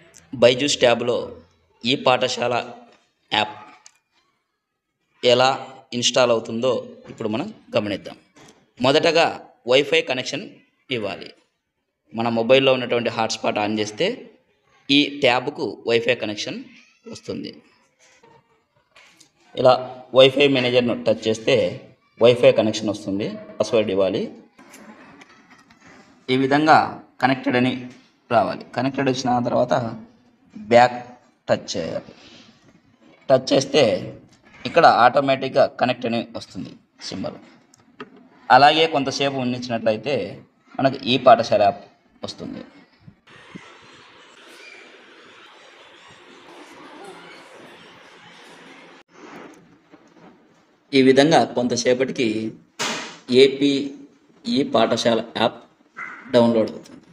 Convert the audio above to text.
బైజూస్ ట్యాబ్లో ఈ పాఠశాల యాప్ ఎలా ఇన్స్టాల్ అవుతుందో ఇప్పుడు మనం గమనిద్దాం. మొదటగా వైఫై కనెక్షన్ ఇవ్వాలి. మన మొబైల్లో ఉన్నటువంటి హాట్స్పాట్ ఆన్ చేస్తే ఈ ట్యాబ్కు వైఫై కనెక్షన్ వస్తుంది. ఇలా వైఫై మేనేజర్ను టచ్ చేస్తే వైఫై కనెక్షన్ వస్తుంది. పాస్వర్డ్ ఇవ్వాలి. ఈ విధంగా కనెక్టెడ్ అని రావాలి. కనెక్టెడ్ వచ్చిన తర్వాత బ్యాక్ టచ్ చేయాలి. టచ్ చేస్తే ఇక్కడ ఆటోమేటిక్గా కనెక్ట్ అని వస్తుంది సింబల్. అలాగే కొంతసేపు ఉండించినట్లయితే మనకు ఈ పాఠశాల యాప్ వస్తుంది. ఈ విధంగా కొంతసేపటికి ఏపీ ఈ పాఠశాల యాప్ డౌన్లోడ్ అవుతుంది.